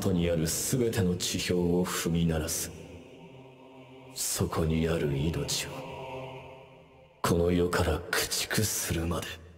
外にある全ての地表を踏み鳴らす。そこにある命をこの世から駆逐するまで。